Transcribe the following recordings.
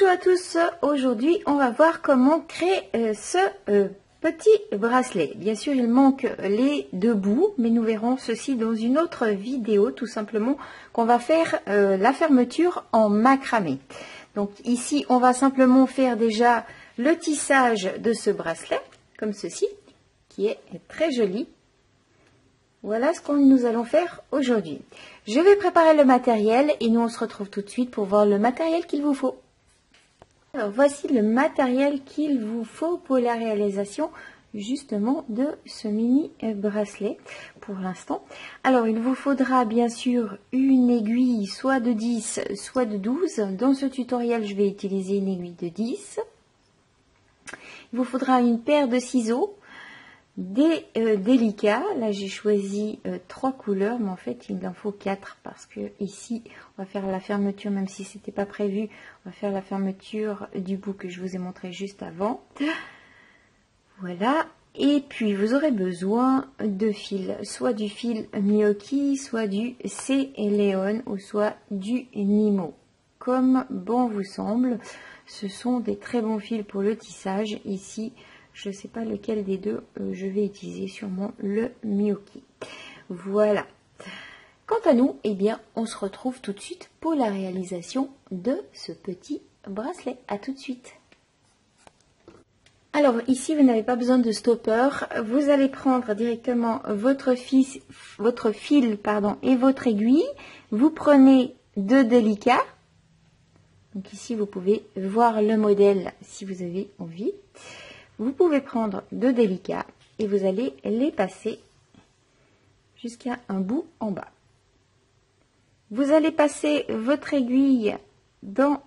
Bonjour à tous, aujourd'hui on va voir comment créer ce petit bracelet. Bien sûr il manque les deux bouts, mais nous verrons ceci dans une autre vidéo, tout simplement qu'on va faire la fermeture en macramé. Donc ici on va simplement faire déjà le tissage de ce bracelet, comme ceci, qui est très joli. Voilà ce que nous allons faire aujourd'hui. Je vais préparer le matériel et nous on se retrouve tout de suite pour voir le matériel qu'il vous faut. Alors voici le matériel qu'il vous faut pour la réalisation justement de ce mini bracelet pour l'instant. Alors il vous faudra bien sûr une aiguille soit de 10 soit de 12. Dans ce tutoriel je vais utiliser une aiguille de 10. Il vous faudra une paire de ciseaux, des délicats. Là j'ai choisi 3 couleurs, mais en fait il en faut 4 parce que ici on va faire la fermeture, même si c'était pas prévu, on va faire la fermeture du bout que je vous ai montré juste avant. Voilà. Et puis vous aurez besoin de fil, soit du fil Miyoki, soit du C. Leon ou soit du Nimo, comme bon vous semble. Ce sont des très bons fils pour le tissage. Ici je ne sais pas lequel des deux je vais utiliser, sûrement le Miyoki. Voilà. Quant à nous, eh bien, on se retrouve tout de suite pour la réalisation de ce petit bracelet. À tout de suite. Alors ici, vous n'avez pas besoin de stopper. Vous allez prendre directement votre fil et votre aiguille. Vous prenez 2 délicats. Donc ici, vous pouvez voir le modèle si vous avez envie. Vous pouvez prendre 2 délicats et vous allez les passer jusqu'à un bout en bas. Vous allez passer votre aiguille dans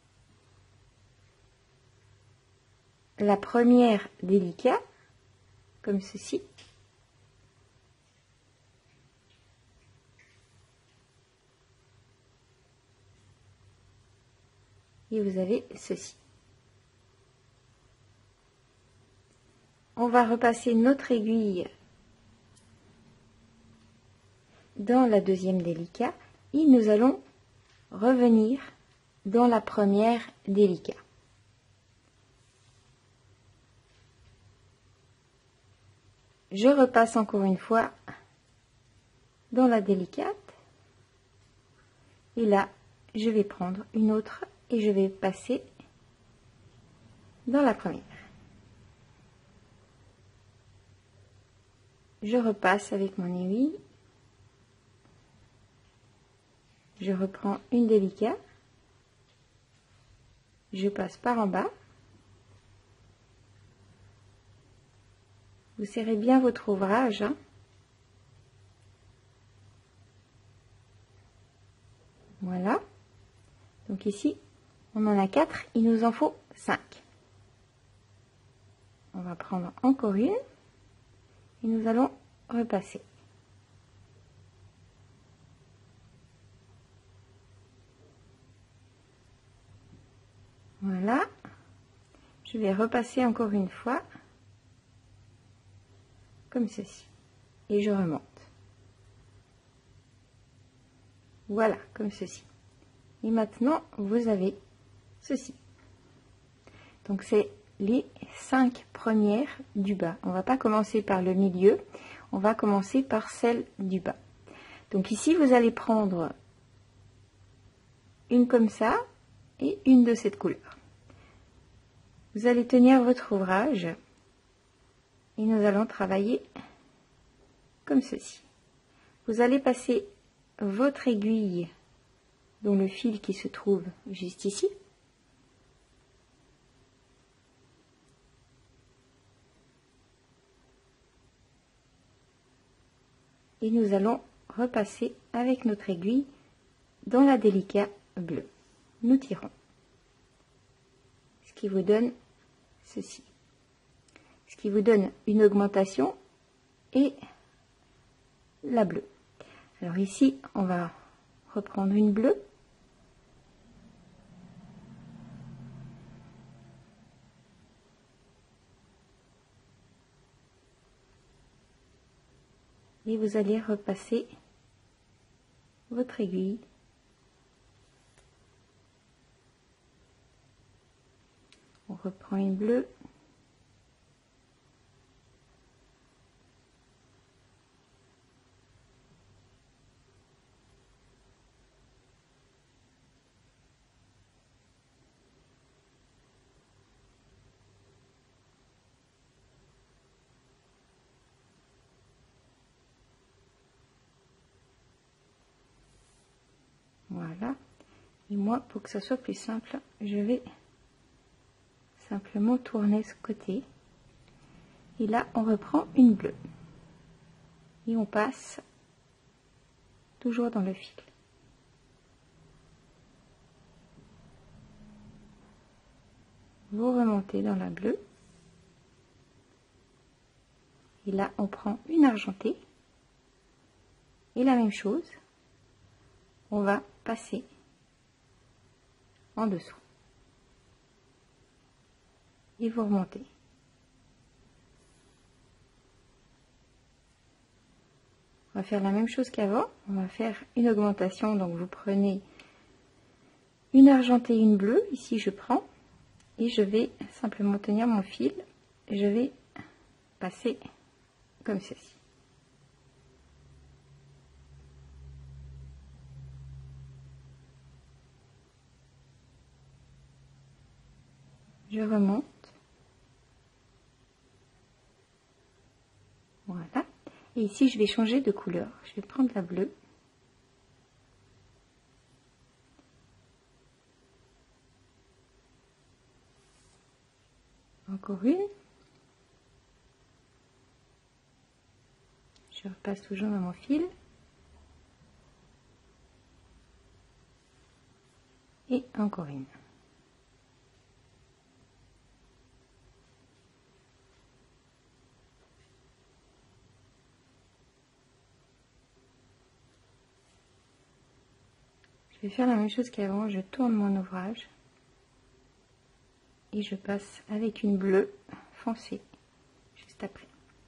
la première délicat, comme ceci. Et vous avez ceci. On va repasser notre aiguille dans la deuxième délicat et nous allons revenir dans la première délicat. Je repasse encore une fois dans la délicate et là je vais prendre une autre et je vais passer dans la première. Je repasse avec mon aiguille, je reprends une délicate, je passe par en bas. Vous serrez bien votre ouvrage, hein. Voilà. Donc ici, on en a 4, il nous en faut 5. On va prendre encore une et nous allons repasser. Voilà. Je vais repasser encore une fois comme ceci et je remonte. Voilà, comme ceci. Et maintenant vous avez ceci. Donc c'est les 5 premières du bas. On va pas commencer par le milieu, on va commencer par celle du bas. Donc ici vous allez prendre une comme ça et une de cette couleur. Vous allez tenir votre ouvrage et nous allons travailler comme ceci. Vous allez passer votre aiguille dans le fil qui se trouve juste ici. Et nous allons repasser avec notre aiguille dans la délicat bleu. Nous tirons. Ce qui vous donne ceci. Ce qui vous donne une augmentation et la bleue. Alors ici, on va reprendre une bleue. Et vous allez repasser votre aiguille reprend une bleue. Voilà. Et moi, pour que ça soit plus simple, je vais simplement tourner ce côté. Et là, on reprend une bleue. Et on passe toujours dans le fil. Vous remontez dans la bleue. Et là, on prend une argentée. Et la même chose, on va passer en dessous. Et vous remontez. On va faire la même chose qu'avant. On va faire une augmentation. Donc vous prenez une argentée et une bleue. Ici, je prends. Et je vais simplement tenir mon fil. Je vais passer comme ceci. Je remonte. Voilà. Et ici, je vais changer de couleur. Je vais prendre la bleue. Encore une. Je repasse toujours dans mon fil. Et encore une. Je vais faire la même chose qu'avant. Je tourne mon ouvrage. Et je passe avec une bleue foncée juste après.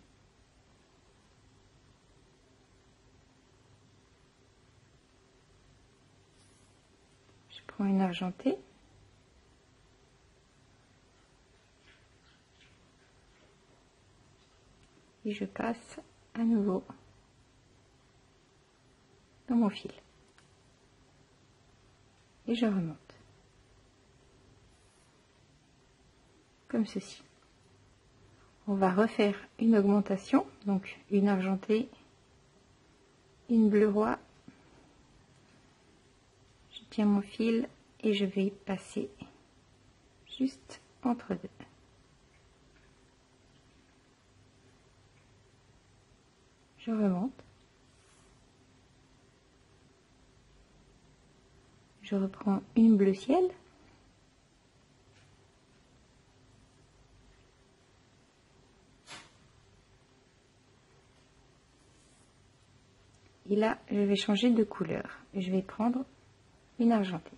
Je prends une argentée. Et je passe à nouveau dans mon fil. Et je remonte. Comme ceci. On va refaire une augmentation, donc une argentée, une bleu roi. Je tiens mon fil et je vais passer juste entre deux. Je remonte. Je reprends une bleu ciel. Et là, je vais changer de couleur. Je vais prendre une argentée.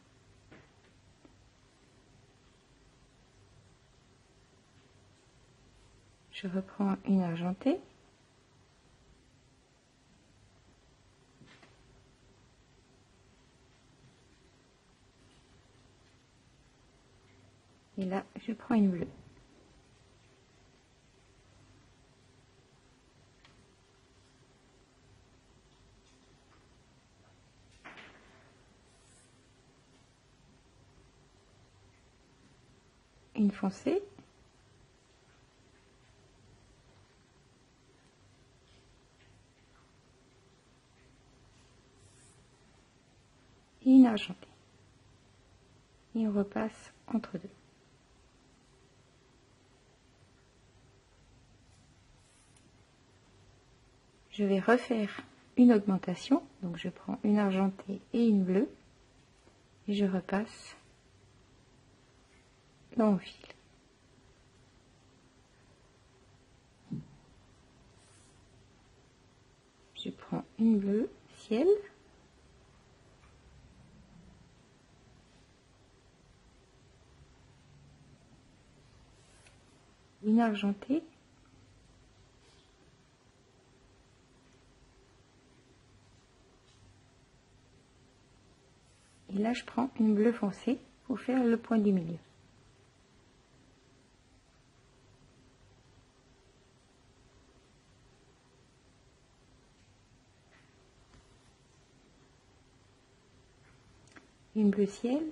Je reprends une argentée. Et là, je prends une bleue. Une foncée. Et une argentée. Et on repasse entre deux. Je vais refaire une augmentation, donc je prends une argentée et une bleue et je repasse dans mon fil. Je prends une bleue ciel, une argentée, et là je prends une bleue foncée pour faire le point du milieu. une bleu ciel,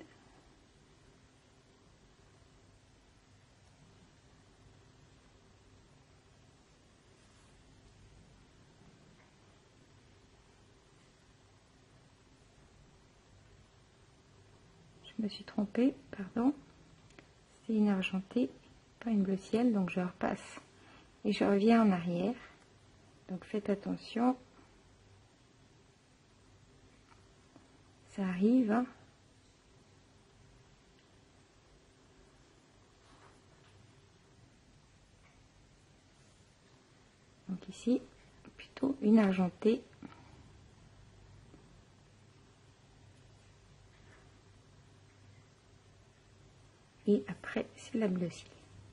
je me suis trompée, pardon, c'est une argentée, pas une bleu ciel, donc je repasse et je reviens en arrière. Donc faites attention, ça arrive, hein. Donc ici plutôt une argentée, et après c'est la bleu ciel.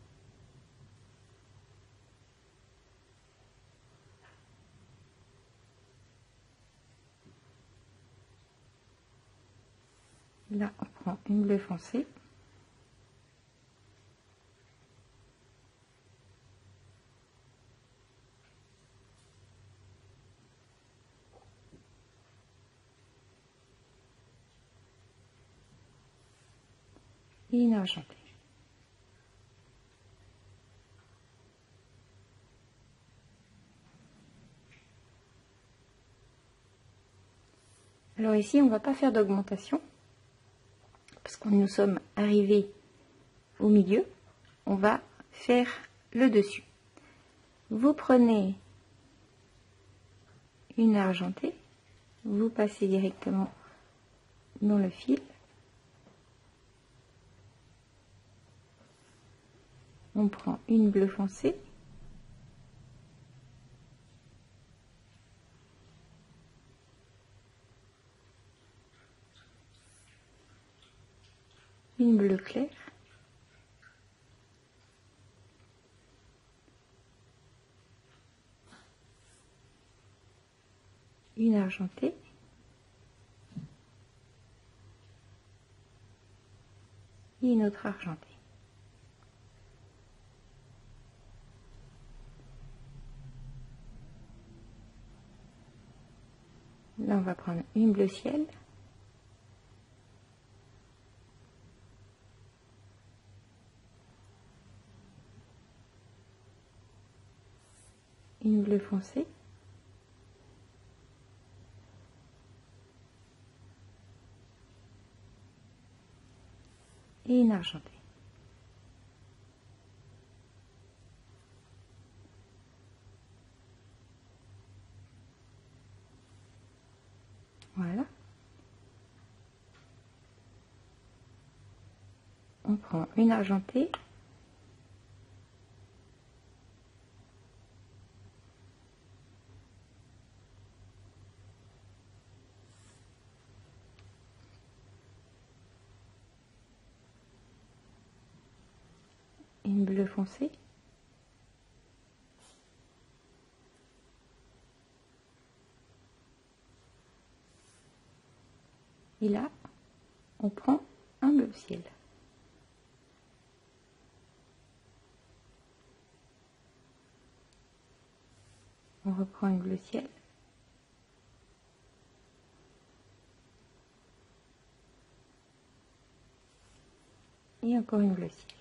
Là on prend une bleu foncé, et une argentée. Alors ici on va pas faire d'augmentation parce que nous sommes arrivés au milieu, on va faire le dessus. Vous prenez une argentée, vous passez directement dans le fil, on prend une bleu foncé, une bleu clair, une argentée, et une autre argentée. Là on va prendre une bleu ciel, une bleu foncé, et une argentée. Voilà. On prend une argentée, une bleu foncé, et là on prend un bleu ciel. On reprend une bleu ciel, et encore une bleu ciel.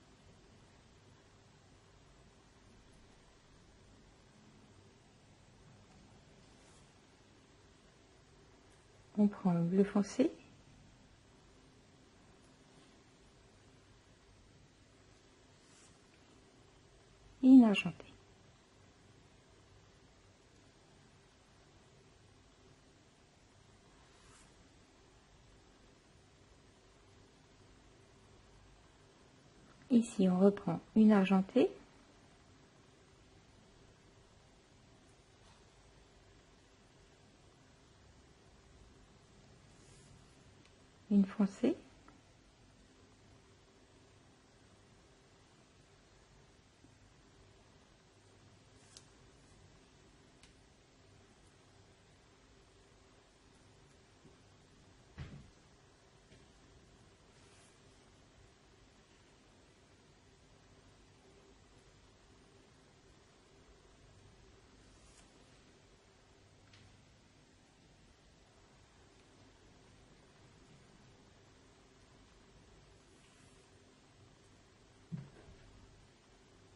On prend un bleu foncé, et une argentée. Ici on reprend une argentée, une foncée,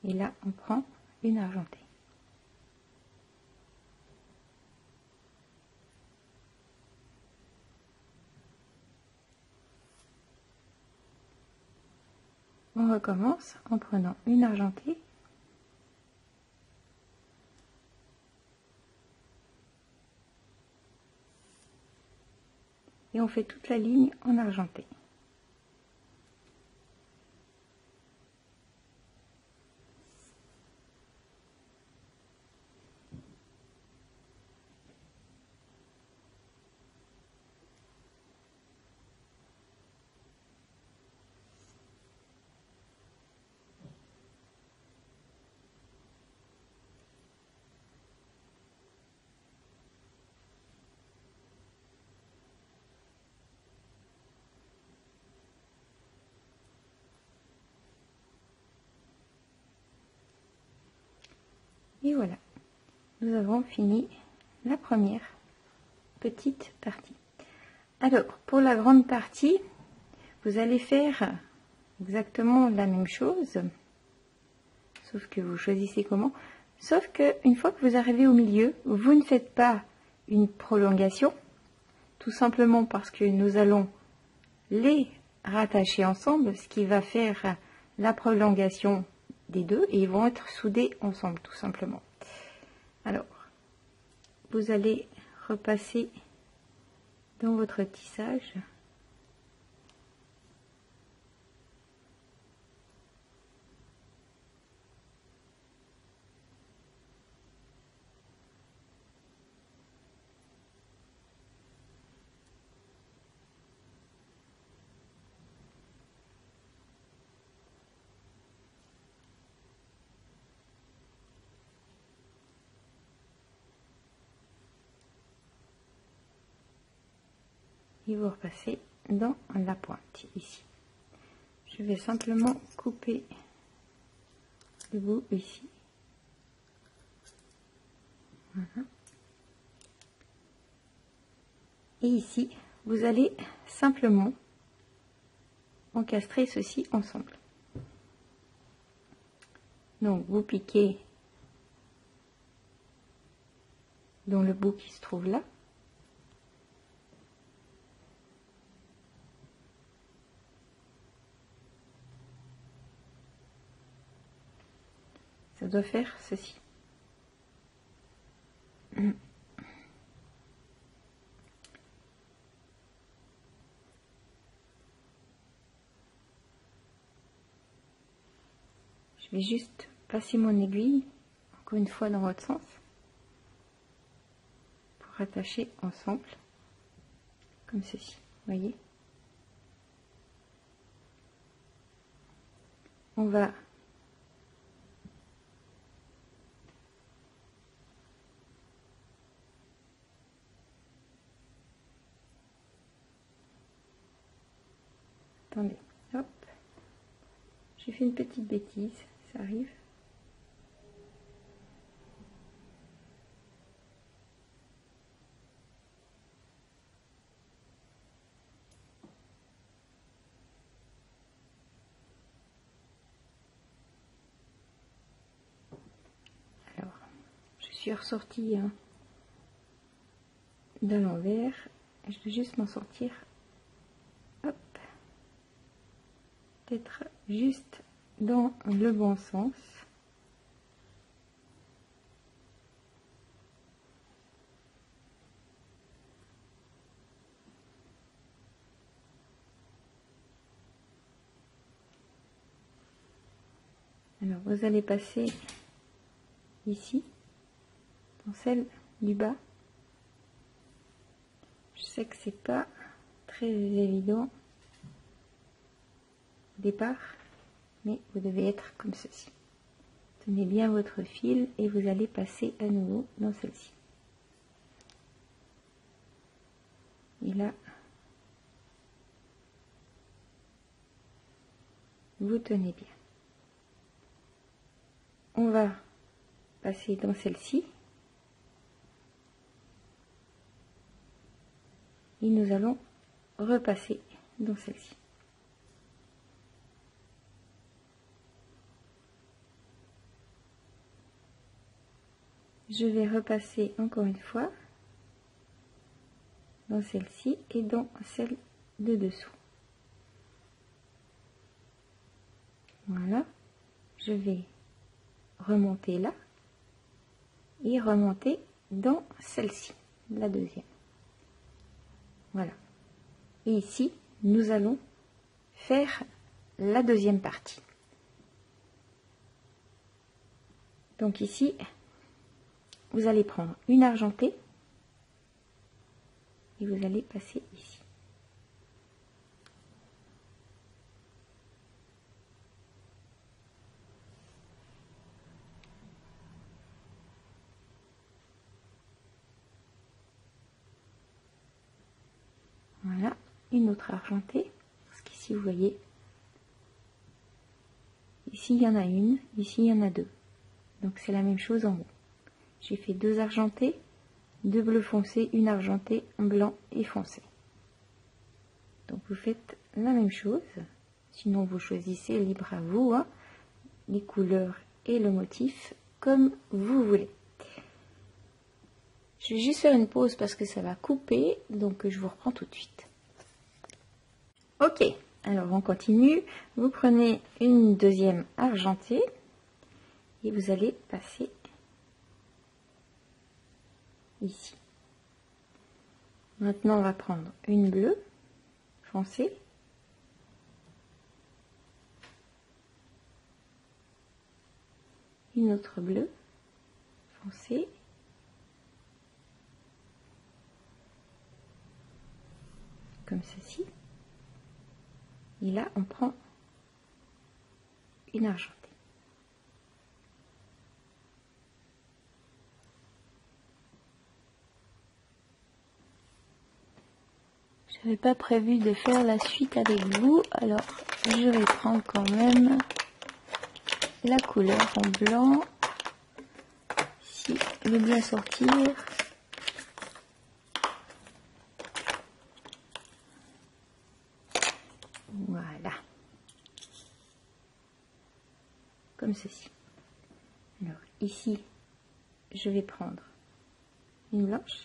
Et là, on prend une argentée. On recommence en prenant une argentée. Et on fait toute la ligne en argenté. Et voilà, nous avons fini la première petite partie. Alors, pour la grande partie, vous allez faire exactement la même chose, sauf que vous choisissez comment. Sauf que une fois que vous arrivez au milieu, vous ne faites pas une prolongation, tout simplement parce que nous allons les rattacher ensemble, ce qui va faire la prolongation des deux, et ils vont être soudés ensemble, tout simplement. Alors, vous allez repasser dans votre tissage. Et vous repassez dans la pointe ici. Je vais simplement couper le bout ici. Voilà. Et ici, vous allez simplement encastrer ceci ensemble. Donc vous piquez dans le bout qui se trouve là. Ça doit faire ceci. Je vais juste passer mon aiguille, encore une fois dans votre sens, pour attacher ensemble, comme ceci, voyez. On va attendez, hop, j'ai fait une petite bêtise, ça arrive. Alors, je suis ressortie de l'envers, je vais juste m'en sortir, hop, peut-être juste dans le bon sens. Alors vous allez passer ici, dans celle du bas. Je sais que c'est pas très évident au départ, mais vous devez être comme ceci. Tenez bien votre fil et vous allez passer à nouveau dans celle-ci. Et là, vous tenez bien. On va passer dans celle-ci. Et nous allons repasser dans celle-ci. je vais repasser encore une fois dans celle-ci et dans celle de dessous. Voilà, je vais remonter là et remonter dans celle-ci, la deuxième. Voilà. Et ici, nous allons faire la deuxième partie. Donc ici, vous allez prendre une argentée et vous allez passer ici. Voilà, une autre argentée, parce qu'ici vous voyez, ici il y en a une, ici il y en a deux, donc c'est la même chose en haut. J'ai fait deux argentés, deux bleus foncés, une argentée, un blanc et foncé. Donc vous faites la même chose, sinon vous choisissez, libre à vous, hein, les couleurs et le motif comme vous voulez. Je vais juste faire une pause parce que ça va couper, donc je vous reprends tout de suite. Ok, alors on continue. Vous prenez une deuxième argentée et vous allez passer ici. Maintenant, on va prendre une bleue foncée. Une autre bleue foncée. Comme ceci. Et là, on prend une argentée. Je n'avais pas prévu de faire la suite avec vous, alors je vais prendre quand même la couleur en blanc. Ici, je vais bien sortir. Voilà. Comme ceci. Alors ici, je vais prendre une blanche.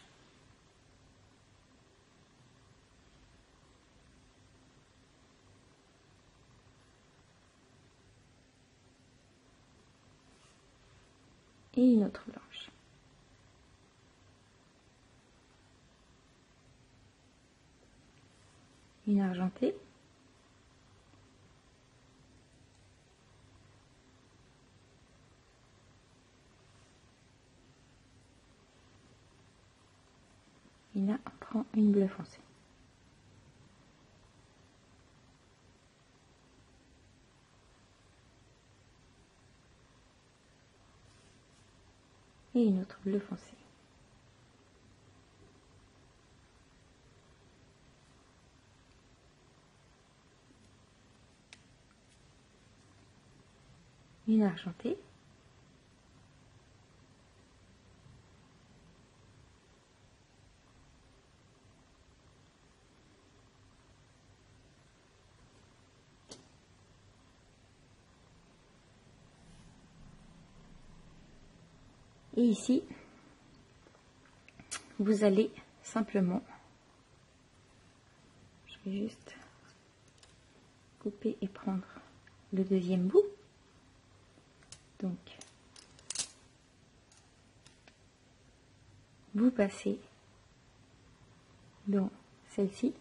Et une autre blanche. Une argentée. Et là, on prend une bleue foncée. Et une autre bleue foncée. Une argentée. Et ici, vous allez simplement, je vais juste couper et prendre le deuxième bout. Donc, vous passez dans celle-ci.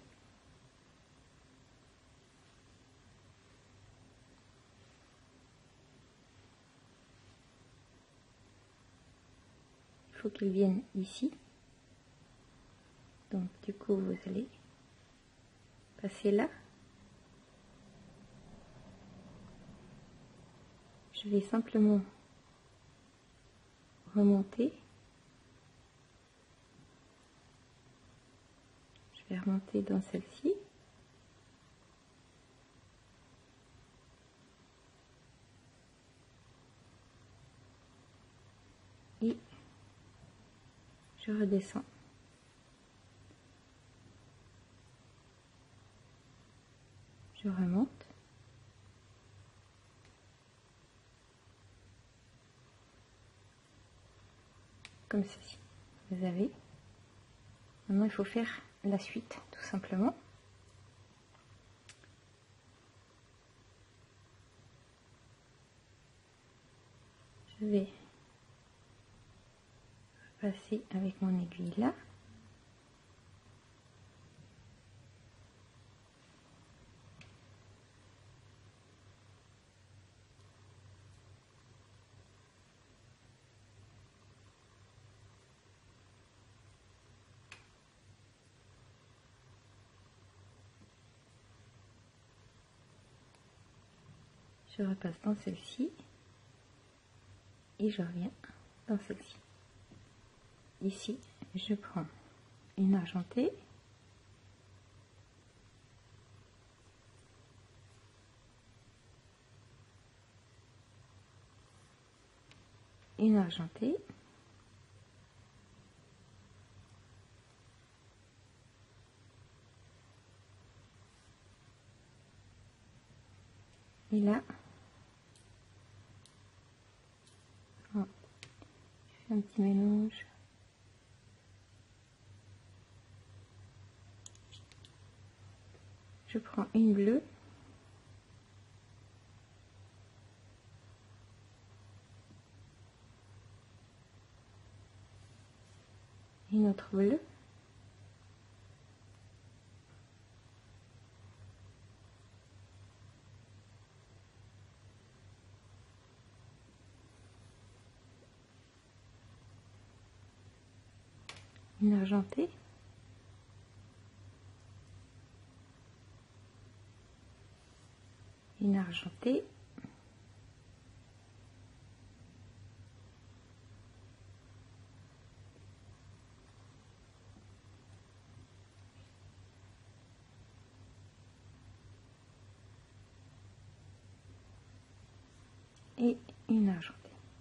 Il faut qu'elle vienne ici. Donc, du coup, vous allez passer là. Je vais simplement remonter. Je vais remonter dans celle-ci. Et je redescends. Je remonte. comme ceci. Vous avez. Maintenant, il faut faire la suite, tout simplement. Je vais passer avec mon aiguille là. Je repasse dans celle-ci et je reviens dans celle-ci. Ici, je prends une argentée, une argentée, et là, je fais un petit mélange. Je prends une bleue, une autre bleue, une argentée, une argentée, et une argentée.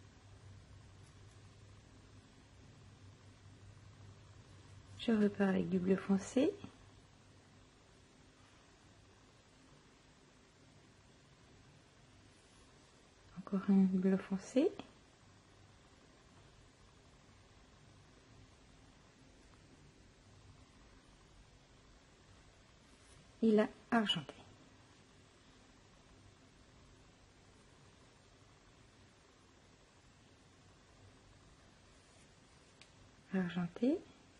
Je repars avec du bleu foncé. Encore un bleu foncé. Et là, argenté. Argenté.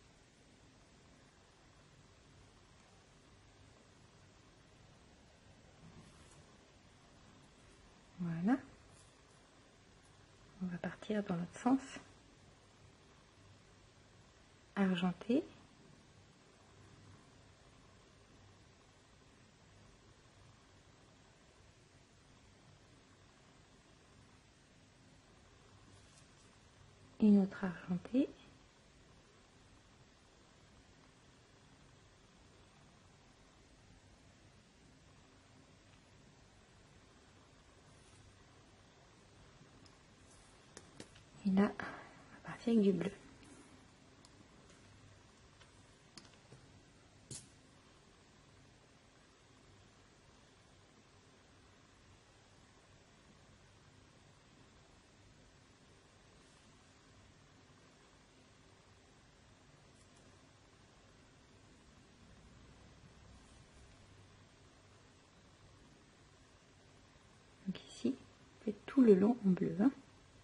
Voilà. On va partir dans l'autre sens. Argenté. Une autre argentée. Et là, on va partir avec du bleu. Donc ici, on fait tout le long en bleu. Hein.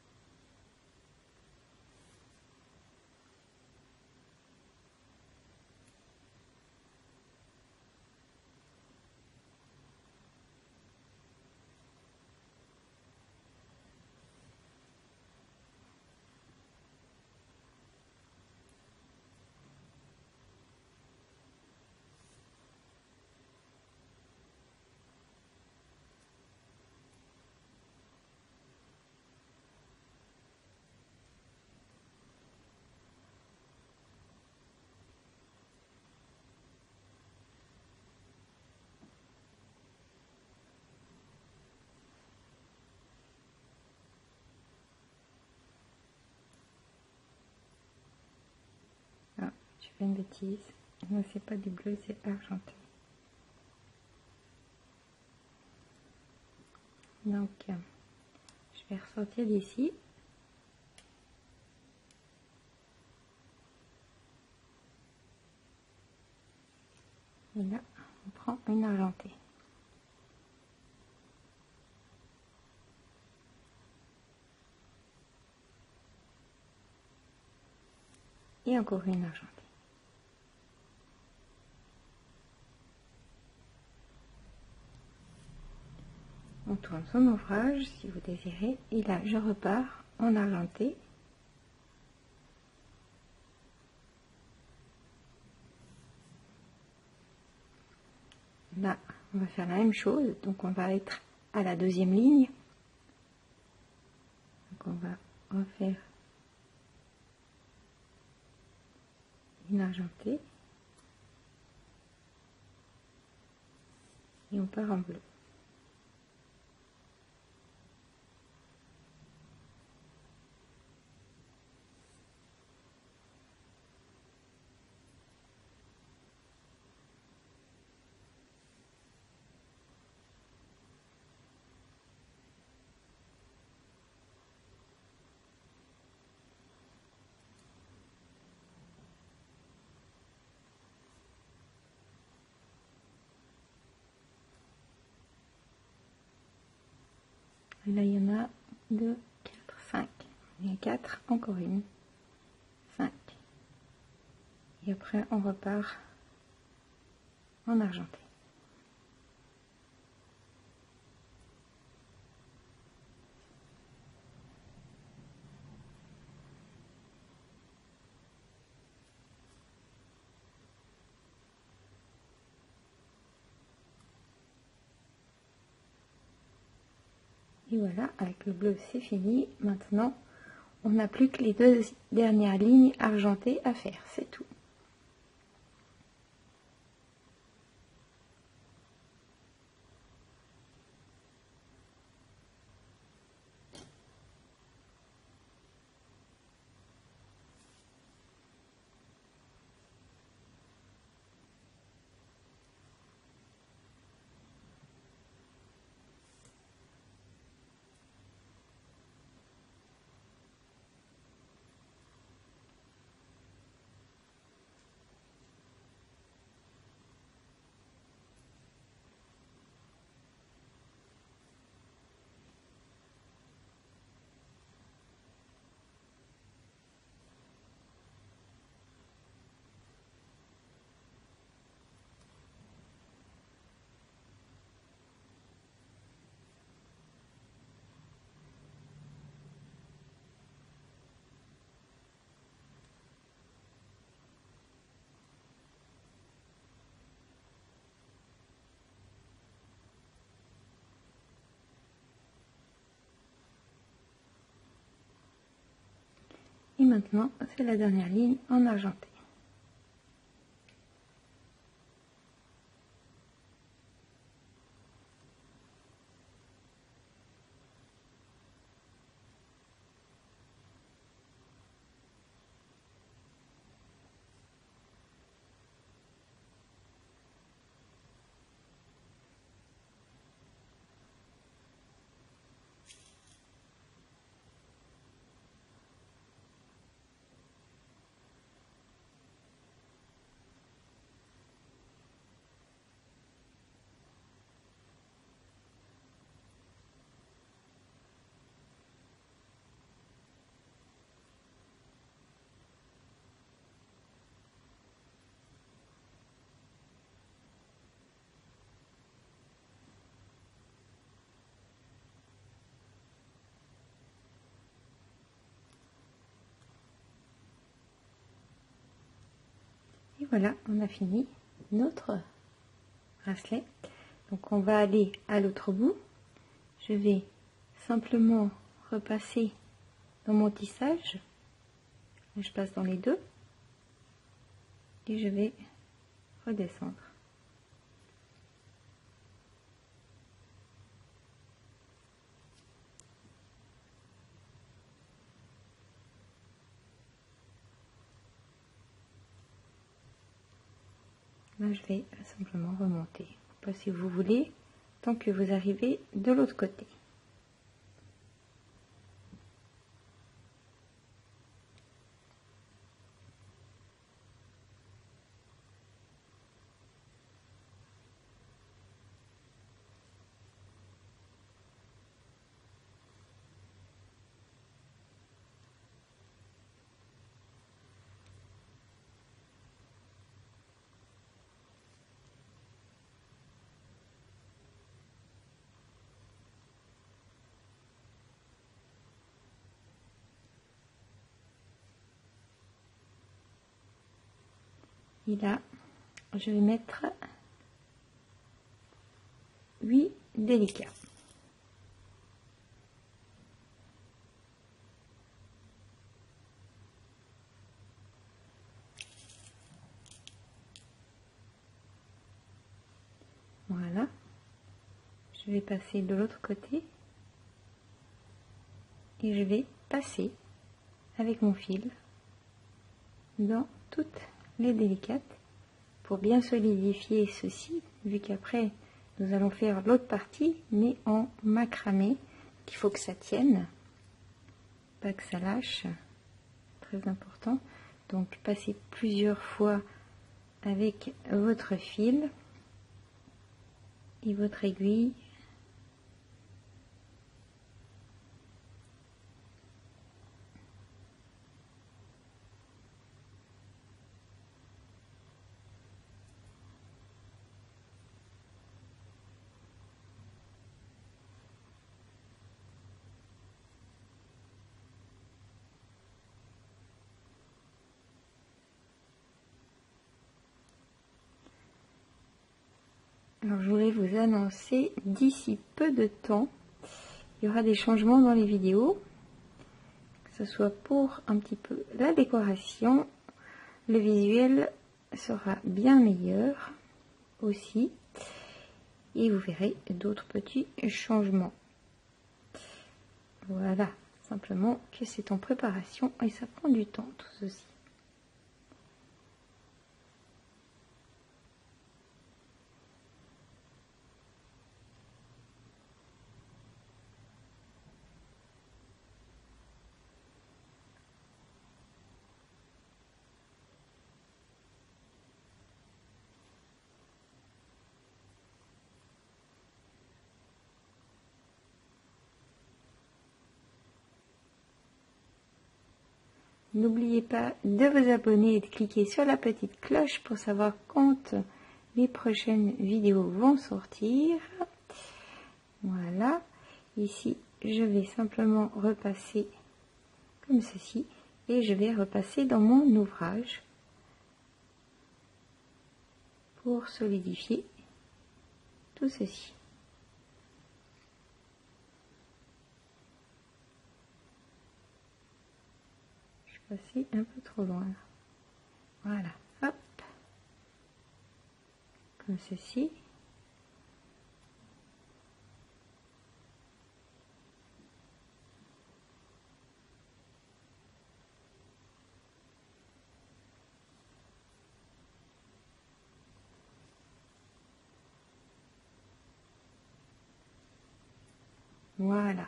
Ah, je fais une bêtise. Non, c'est pas du bleu, c'est argenté. Donc, je vais ressortir d'ici. Et là, on prend une argentée. Et encore une argentée. On tourne son ouvrage si vous désirez. Et là, je repars en argenté. Là, on va faire la même chose. Donc, on va être à la deuxième ligne. Donc, on va refaire une argentée. Et on part en bleu. Et là, il y en a 2, 4, 5. Il y a 4, encore une. 5. Et après, on repart en argenté. Et voilà, avec le bleu, c'est fini. Maintenant, on n'a plus que les 2 dernières lignes argentées à faire, c'est tout. Et maintenant, c'est la dernière ligne en argenté. Et voilà, on a fini notre bracelet. Donc on va aller à l'autre bout. Je vais simplement repasser dans mon tissage. Je passe dans les deux. Et je vais redescendre. Là, je vais simplement remonter. Pas si vous voulez, tant que vous arrivez de l'autre côté. Et là, je vais mettre 8 délicats. Voilà. Je vais passer de l'autre côté. Et je vais passer avec mon fil dans toutes les délicates pour bien solidifier ceci, vu qu'après nous allons faire l'autre partie mais en macramé. Il faut que ça tienne, pas que ça lâche, très important. Donc passez plusieurs fois avec votre fil et votre aiguille. Alors je voulais vous annoncer d'ici peu de temps, il y aura des changements dans les vidéos, que ce soit pour un petit peu la décoration, le visuel sera bien meilleur aussi, et vous verrez d'autres petits changements. Voilà, simplement que c'est en préparation et ça prend du temps tout ceci. N'oubliez pas de vous abonner et de cliquer sur la petite cloche pour savoir quand les prochaines vidéos vont sortir. Voilà, ici je vais simplement repasser comme ceci et je vais repasser dans mon ouvrage pour solidifier tout ceci. Passer un peu trop loin. Voilà, hop, comme ceci. Voilà.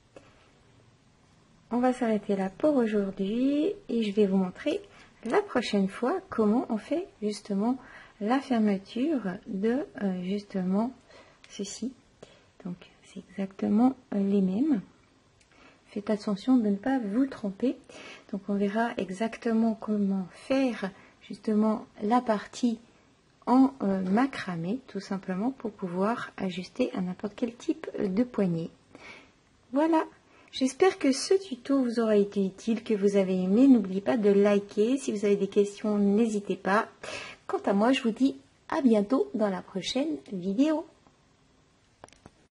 On va s'arrêter là pour aujourd'hui et je vais vous montrer la prochaine fois comment on fait justement la fermeture de justement ceci. Donc c'est exactement les mêmes. Faites attention de ne pas vous tromper. Donc on verra exactement comment faire justement la partie en macramé, tout simplement pour pouvoir ajuster à n'importe quel type de poignée. Voilà. J'espère que ce tuto vous aura été utile, que vous avez aimé. N'oubliez pas de liker. Si vous avez des questions, n'hésitez pas. Quant à moi, je vous dis à bientôt dans la prochaine vidéo.